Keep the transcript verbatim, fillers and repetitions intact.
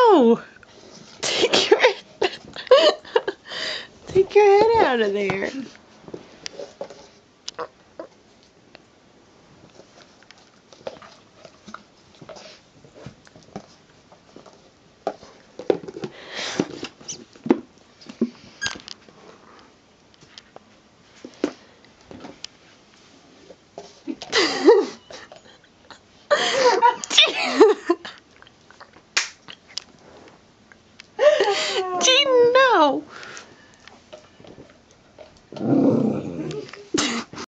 No! Take your, take your head out of there.